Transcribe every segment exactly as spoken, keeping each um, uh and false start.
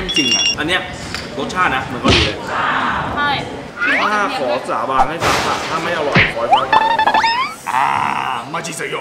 มจริงอ่ะอันเนี้ยรสชาตินะเหมือนเกาหลีเลยใช่ถ้าขอสาบานให้ฟังค่ะถ้าไม่อร่อยขอให้ฟังอ่ามาจิเซโย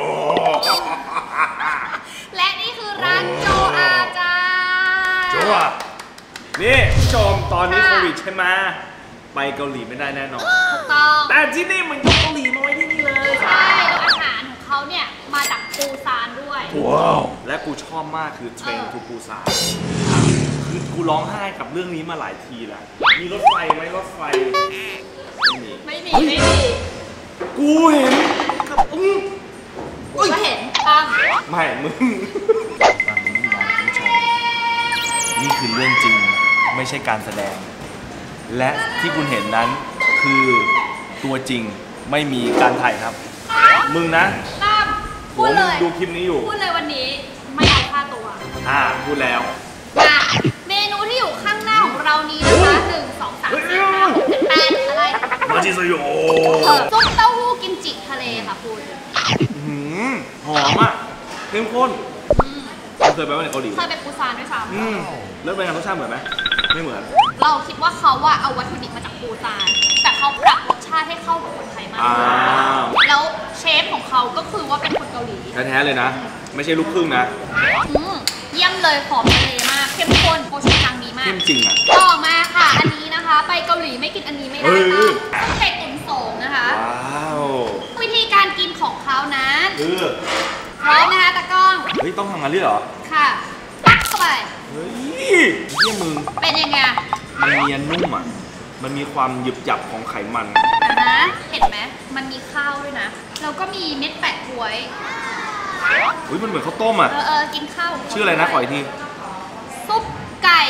และนี่คือร้านโจอาจ้าโจอานี่ผู้ชมตอนนี้โควิดใช่ไหมไปเกาหลีไม่ได้แน่นอนถูกต้องแต่ที่นี่มันยกเกาหลีมาไว้ที่นี่เลยใช่แล้วอาหารของเขาเนี่ยมาจากปูซานด้วยว้าวและกูชอบมากคือเทรนทูปูซานคือกูร้องไห้กับเรื่องนี้มาหลายทีแล้วมีรถไฟไหมรถไฟไม่มีไม่มีไม่มีกูเห็นกับอืมกูก็เห็นตั้งไม่มึงฟังนี้นะคุณผู้ชมนี่คือเรื่องจริงไม่ใช่การแสดงและที่คุณเห็นนั้นคือตัวจริงไม่มีการถ่ายครับมึงนะตั้มพูดเลยดูคลิปนี้อยู่พูดเลยวันนี้ไม่เอาค่าตัวอ่าพูดแล้วเมนูที่อยู่ข้างหน้าของเรานี้นะคะหนึ่งสองสามสี่ห้าหกเจ็ดแปดอะไรมาจิโซโยซุปเต้าหู้กิมจิทะเลค่ะคุณหอมอ่ะเข้มข้นเคยไปว่าในเกาหลีเคยไปปูซานด้วยซ้ำแล้วเป็นไงรสชาติเหมือนไหมไม่เหมือนเราคิดว่าเขาว่าเอาวัตถุดิบมาจากปูซานแต่เขาปรับรสชาติให้เข้ากับคนไทยมากแล้วเชฟของเขาก็คือว่าเป็นคนเกาหลีแท้ๆเลยนะไม่ใช่ลูกครึ่งนะเยี่ยมเลยหอมทะเลมากเข้มข้นโคชูจังดีมากเข้มจริงอ่ะต่อมาค่ะอันนี้นะคะไปเกาหลีไม่กินอันนี้ไม่ได้ค่ะไข่ตุ๋นโสมนะคะว้าววิธีการกินของเขานั้นพร้อมนะคะตะก้องเฮ้ยต้องทำงานเรื่อยเหรอค่ะตักเข้าไปเฮ้ยเยี่ยมึงเป็นยังไงมันเนียนนุ่มอ่ะมันมีความหยึบหยับของไขมันนะเห็นไหมมันมีข้าวด้วยนะแล้วก็มีเม็ดแปะกล้วยอุ้ยมันเหมือนข้าวต้มอ่ะเออเออกินข้าวชื่ออะไรนะขออีกทีซุปไก่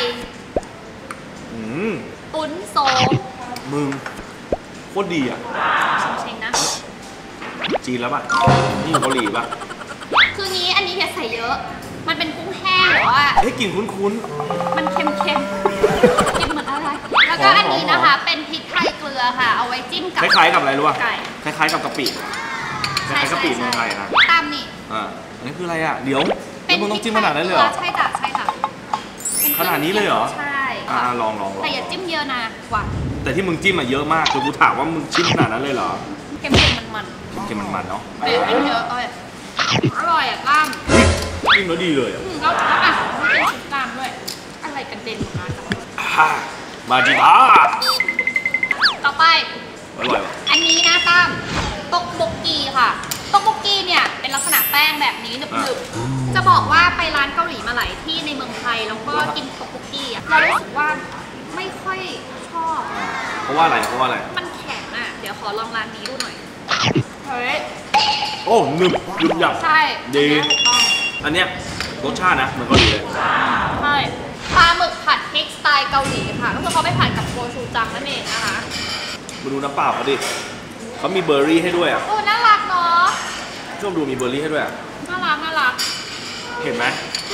ตุ๋นโซมึงโคตรดีอ่ะเชงนะจีนแล้วป่ะนี่อยู่เกาหลีป่ะคืองี้อันนี้เฮียใส่เยอะมันเป็นกุ้งแห้งหรือว่าเฮ้ยกลิ่นคุ้นๆมันเค็มๆกินเหมือนอะไรแล้วก็อันนี้นะคะเป็นพริกไทยเกลือค่ะเอาไว้จิ้มกับคล้ายๆกับอะไรรู้ป่ะคล้ายๆกับกะปิคล้ายๆกะปิเมืองไทยนะตามนี่อ่าอันนี้คืออะไรอ่ะเดี๋ยวแล้วมึงต้องจิ้มขนาดนั้นเลยเหรอใช่จ้ะใช่จ้ะขนาดนี้เลยเหรอใช่อ่าลองลองแต่อย่าจิ้มเยอะนะกว่าแต่ที่มึงจิ้มมาเยอะมากคือกูถามว่ามึงจิ้มขนาดนั้นเลยเหรอเค็มๆมันๆเค็มมันๆเนาะเค็มเยอะอร่อยอร่อยอ่ะตั้มจิ้มแล้วดีเลยอ่ะแล้วอ่ะเป็นชุดตามด้วยอะไรกันเด่นมาจังมาจิบ้าต่อไปอร่อยว่ะอันนี้นะตั้มต๊อกบกกีค่ะต๊อกบกกีเนี่ยเป็นลักษณะแป้งแบบนี้หนึบๆจะบอกว่าไปร้านเกาหลีมาหลายที่ในเมืองไทยแล้วก็กินต๊อกบกกีอ่ะเรารู้สึกว่าไม่ค่อยชอบเพราะว่าอะไรเพราะว่าอะไรมันแข็งอ่ะเดี๋ยวขอลองร้านนี้ดูหน่อยเฮ้ยโอ้หนึบหนึบหยับใช่ดีอันเนี้ยรสชาตินะเหมือนเกาหลีเลยใช่ปลาหมึกผัดพริกสไตล์เกาหลีค่ะก็คือเขาไปผัดกับโกชูจังนั่นเองนะคะมาดูน้ำเปล่าเขาดิเขามีเบอร์รี่ให้ด้วยอ่ะโอ้น่ารักเนาะชอบดูมีเบอร์รี่ให้ด้วยอ่ะน่ารักน่ารักเห็นไหม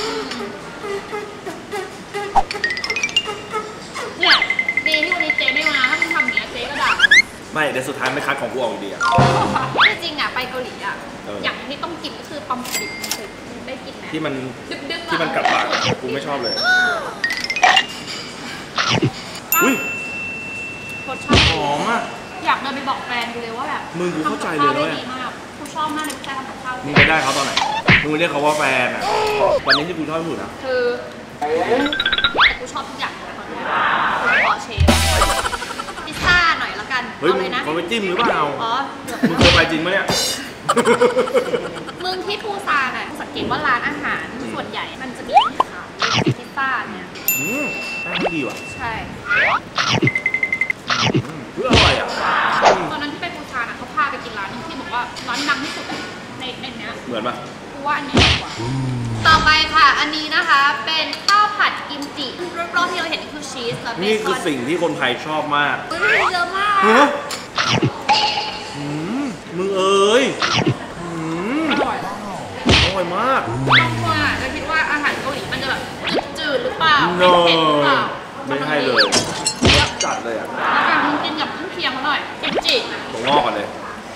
เนี่ยดีที่วันนี้เจ๊ไม่มาถ้ามึงทำเนี้ยเจ๊ก็ด่าไม่แต่สุดท้ายไม่คัดของกูออกดีอ่ะจริงอ่ะไปเกาหลีอ่ะอย่างที่ต้องกินก็คือปลาหมึกดิบเคยได้กินไหมที่มันที่มันกัดปากกูไม่ชอบเลยอุ้ยรสชาติหอมอ่ะอยากเดินไปบอกแฟนเลยว่าแบบมึงกูเข้าใจเลยเลยกูชอบมากเลยแฟนทำกับข้าวมึงไปได้เขาตอนไหนมึงเรียกเขาว่าแฟนอ่ะวันนี้ที่กูชอบที่สุดนะคือแต่กูชอบทุกอย่างเลยตอนนี้กูขอเชฟพิซซ่าหน่อยละกันเฮ้ยเขาไปจิ้มหรือเปล่าอ๋อมึงเคยไปจริงไหมเนี่ยเมืองที่ปูซานอ่ะสังเกตว่าร้านอาหารส่วนใหญ่มันจะมีขายพิซซ่าเนี่ยอืมแป้งดีว่ะใช่เพื่ออร่อยอ่ะตอนนั้นที่ไปปูซานอ่ะเขาพาไปกินร้านนึงที่บอกว่าร้านดังที่สุดในในเนี้ยเหมือนปะกูว่าอันนี้ดีกว่าต่อไปค่ะอันนี้นะคะเป็นข้าวผัดกิมจิรอบๆที่เราเห็นนี่คือชีสและเบคอนนี่คือสิ่งที่คนไทยชอบมากเยอะมากมึงเอ้ยอร่อยอร่อยมากบางคนอ่ะจะคิดว่าอาหารเกาหลีมันจะแบบจืดหรือเปล่าไม่เผ็ดหรือเปล่าไม่ให้เลยจัดเลยอ่ะแล้วกันกินกับเครื่องเคียงเขาหน่อยกิมจิถั่วงอกกันเลย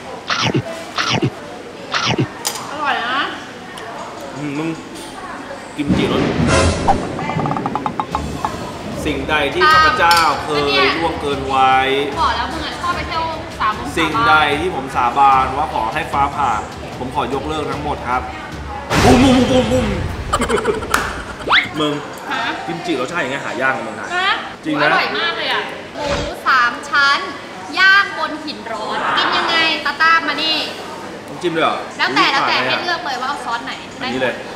อร่อยนะมึงกิมจิรสใดที่ข้าพเจ้าเคยล่วงเกินไว้บอกแล้วมึงชอบไปเที่ยวสามองศาสิ่งใดที่ผมสาบานว่าขอให้ฟ้าผ่าผมขอยกเลิกทั้งหมดครับบุ้มบุ้มบุ้มบุ้มมึงกิมจิรสชาติอย่างเงี้ยหายากในเมืองไทยจริงนะอร่อยมากเลยอ่ะหมูสามชั้นย่างบนหินร้อนกินยังไงตาตามมานี่ต้องจิ้มด้วยเหรอแล้วแต่แล้วแต่ให้เลือกเลยว่าเอาซอสไหนอันนี้เลย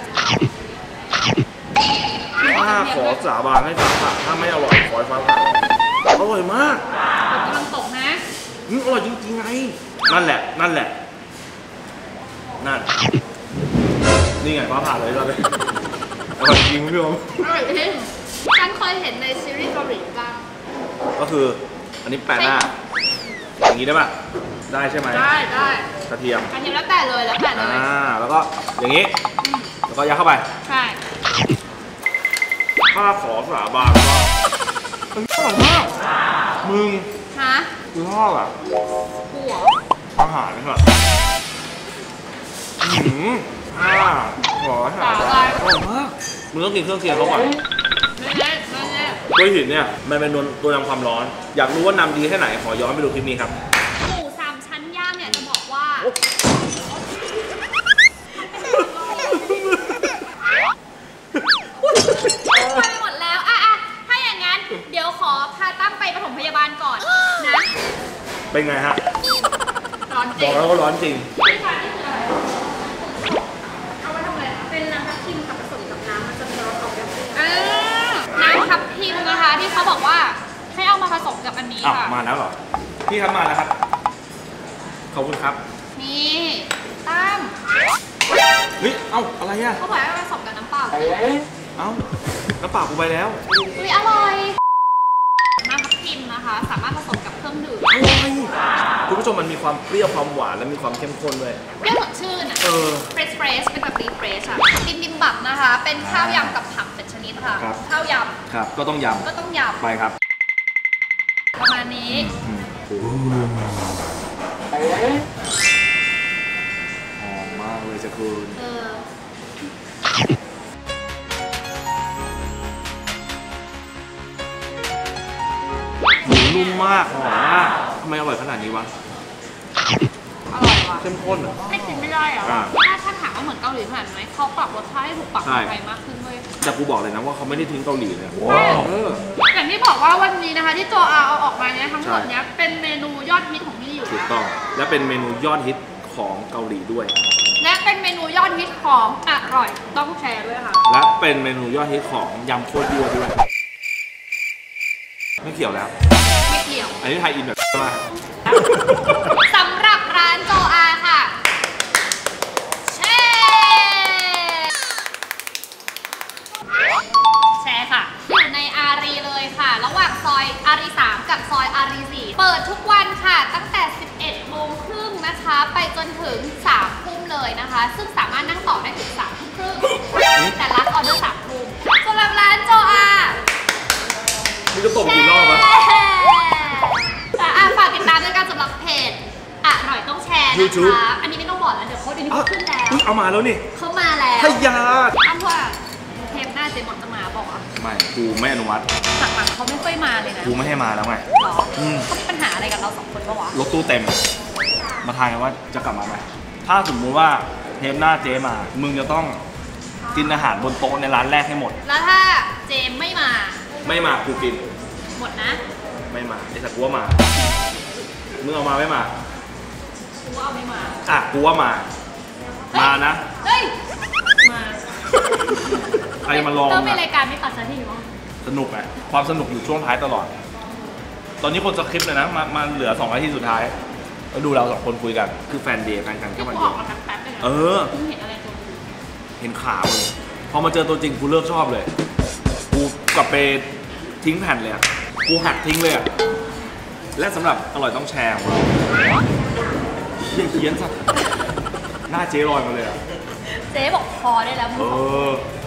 ถ้าขอสาบานให้ฟ้าผ่าถ้าไม่อร่อยขอให้ฟ้าผ่าอร่อยมากกำลังตกนะอืมอร่อยจริงๆไงนั่นแหละนั่นแหละนั่นนี่ไงฟ้าผ่าเลยเราเลยอร่อยจริงพี่อมอร่อยจริงฉันเคยเห็นในซีรีส์เกาหลีบ้างก็คืออันนี้แปะหน้าอย่างนี้ได้ป่ะได้ใช่ไหมได้ได้กระเทียมกระเทียมแล้วแต่เลยแล้วแต่เลยอ่าแล้วก็อย่างนี้แล้วก็ยัดเข้าไปใช่ถ้าขอสาบานว่ามันอร่อยมากมึงฮะคือชอบอ่ะหัวอาหารนี่แบบหืมอ่าขอสาบานอร่อยมากมึงต้องกินเครื่องเคียงเขาก่อนไม่แน่ไม่แน่ด้วยหินเนี่ยมันเป็นตัวนำความร้อนอยากรู้ว่านำดีแค่ไหนขอย้อนไปดูคลิปนี้ครับหมูสามชั้นย่างเนี่ยจะบอกว่าไปหมดแล้วอ่ะอ่ะถ้าอย่างนั้นเดี๋ยวขอพาตั้มไปปฐมพยาบาลก่อนนะเป็นไงฮะร้อนจริงบอกแล้วว่าร้อนจริงเอาไว้ทำอะไรเป็นน้ำทับทิมค่ะผสมกับน้ำมันจะร้อนออกแบบน้ำทับทิมนะคะที่เขาบอกว่าให้เอามาผสมกับอันนี้ค่ะมาแล้วเหรอพี่ครับมาแล้วครับขอบคุณครับนี่ตั้มเฮ้ยเอ้าอะไรอ่ะเขาบอกให้ผสมกับน้ำเปล่าเอ้าน้ำเปล่ากูไปแล้วอุ้ยอร่อยน้ำทับทิมนะคะสามารถผสมกับเครื่องดื่มอร่อยคุณผู้ชมมันมีความเปรี้ยวความหวานและมีความเข้มข้นด้วยเปรี้ยวสดชื่นอ่ะเออเฟรชเฟรชเป็นแบบรีเฟรชอ่ะบิมบิมบับนะคะเป็นข้าวยำกับผักเป็นชนิดค่ะข้าวยำครับก็ต้องยำก็ต้องยำไปครับประมาณนี้หอมมากเลยจะคุณเออหมูนุ่มมากหอมมากทำไมอร่อยขนาดนี้วะอร่อยว่ะเข้มข้นอ่ะไม่กินไม่ได้อ่ะถ้าท่านถามว่าเหมือนเกาหลีขนาดไหมเขาปรับรสชาติให้ถูกปากคนไทยมากขึ้นเลยแต่กูบอกเลยนะว่าเขาไม่ได้ทิ้งเกาหลีเลยอย่างที่บอกว่าวันนี้นะคะที่ตัวอาเอาออกมาเนี่ยทั้งหมดเนี้ยเป็นเมนูยอดฮิตของพี่อยู่ถูกต้องและเป็นเมนูยอดฮิตของเกาหลีด้วยและเป็นเมนูยอดฮิตของอร่อยต้องแชร์ด้วยค่ะและเป็นเมนูยอดฮิตของยำโคตรยั่วด้วยไม่เกี่ยวแล้วไม่เกี่ยวอันนี้ไทยอินแบบมากสำหรับร้านโจอาค่ะแชร์แชร์ค่ะอยู่ในอารีเลยค่ะระหว่างซอยอารีสามกับซอยอารีสี่เปิดทุกวันค่ะตั้งแต่สิบเอ็ดโมงครึ่งนะคะไปจนถึงสามทุ่มเลยนะคะซึ่งสามารถนั่งต่อได้ถึงสามทุ่มครึ่งแต่รับออเดอร์สามทุ่มสำหรับร้านโจอานี่จะตบกี่รอบวะอ่ะฝากติดตามด้วยกันสำหรับเพจอร่อยต้องแชร์นะคะอันนี้ไม่ต้องบอกแล้วเดี๋ยวเขาเดี๋ยวนี้เขาขึ้นแล้วเอามาแล้วนี่เขามาแล้วพยาอ้ำว่าเทปหน้าเจมอนจะมาบอกอ่ะไม่กูไม่อนุมัติหลังๆเขาไม่ค่อยมาเลยนะกูไม่ให้มาแล้วไงหรอเขามีปัญหาอะไรกับเราสองคนปะวะรถตู้เต็มมาทายกันว่าจะกลับมาไหมถ้าสมมติว่าเทปหน้าเจมามึงจะต้องกินอาหารบนโต๊ะในร้านแรกให้หมดแล้วถ้าเจมไม่มาไม่มากูกินหมดนะไม่มาไอ้สักกูว่ามามึงเอามาไม่มากูว่าไม่มาอ่ะกูว่ามามานะเฮ้ยมาใครมาลองเริ่มเป็นรายการไม่ตัดสักทีมั้งสนุกไงความสนุกอยู่ช่วงท้ายตลอดตอนนี้คนสคริปต์เลยนะมามาเหลือสองนาทีสุดท้ายแล้วดูเราสองคนคุยกันคือแฟนเดย์แฟนกันแค่วันเดียวเออเห็นอะไรตัวเห็นข่าวเลยพอมาเจอตัวจริงกูเลิกชอบเลยกูกลับไปทิ้งแผ่นเลยอ่ะกูหักทิ้งเลยอ่ะและสำหรับอร่อยต้องแชร์เขียนเขียนสักหน้าเจ๊ลอยมาเลยอ่ะเจ๊บอกพอได้แล้วมึงเออ